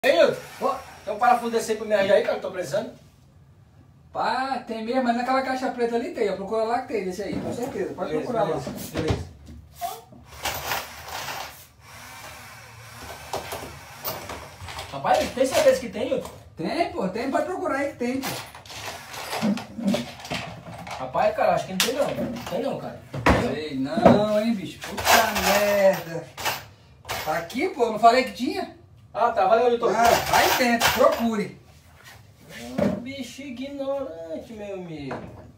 Ei, Nilton, tem um parafuso desse aí pra me arranjar aí, cara, que eu tô precisando. Pá, tem mesmo, mas naquela caixa preta ali tem, ó. Procura lá que tem desse aí, com certeza. Pode procurar lá. Beleza. Rapaz, tem certeza que tem, Nilton? Tem, pô, tem, pode procurar aí que tem, pô. Rapaz, cara, acho que não tem não. Não tem não, cara. Sei não, hein, bicho. Puta merda. Tá aqui, pô, não falei que tinha? Ah, tá, valeu, Nilton. Vai dentro, procure. Bicho ignorante, meu amigo.